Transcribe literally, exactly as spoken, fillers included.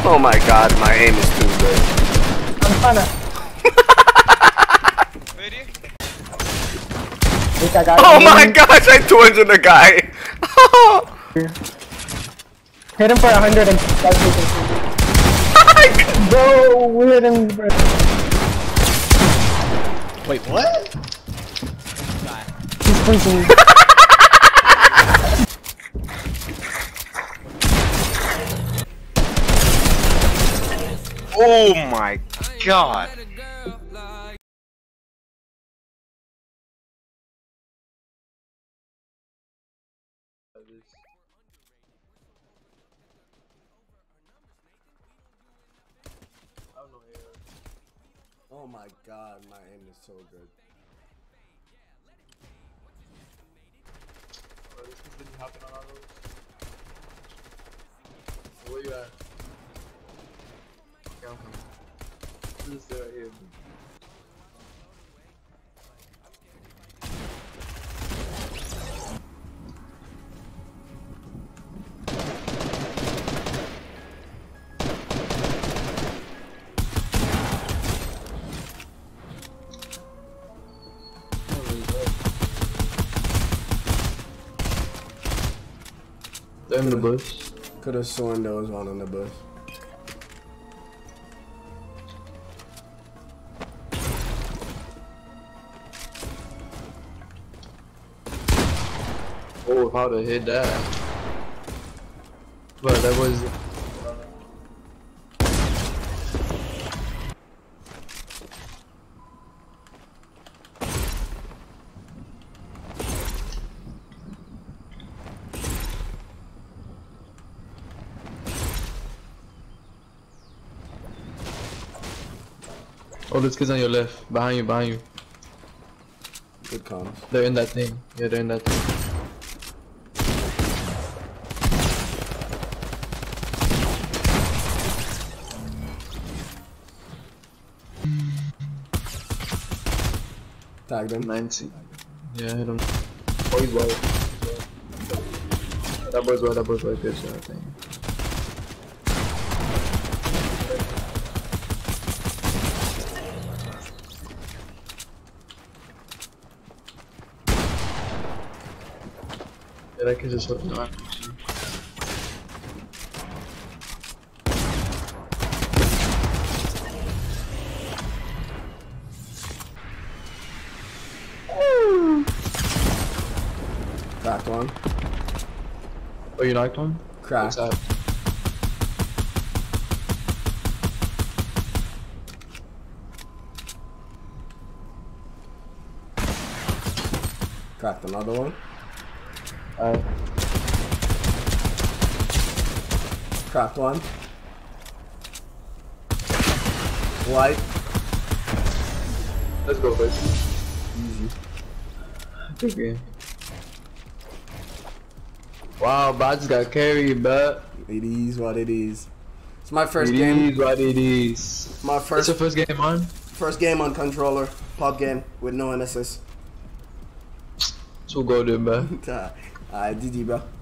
Oh my god, my aim is too good. I'm trying to. Oh my gosh, I two hundred the guy. Hit him for a hundred and bro, we hit him. Bro. Wait, what? He's freezing. Oh my god. Oh my god, my aim is so good. Bro, this is really hopping on all those. Where you at? Okay, I'm coming. This is right here. They're in the bush. Could have sworn there was one in the bush. Oh, how to hit that? But that was. Oh, this kid's on your left. Behind you, behind you. Good comms. They're in that thing. Yeah, they're in that thing. Tagged him. ninety. Yeah, hit him. Oh, he's white. That boy's white, that boy's white. Good shot, I think. Yeah, that kid just hit him. Cracked one. Oh, you knocked one? Cracked. What's that? Cracked another one. Alright. Cracked one. White. Let's go, boys. Easy. Good game. Wow, but I just got carried, but It is what it is. It's my first it game. is what it is. My It's first your first game on? first game on controller. Pub game with no N S S. So go there, bro. Alright, G G, bro.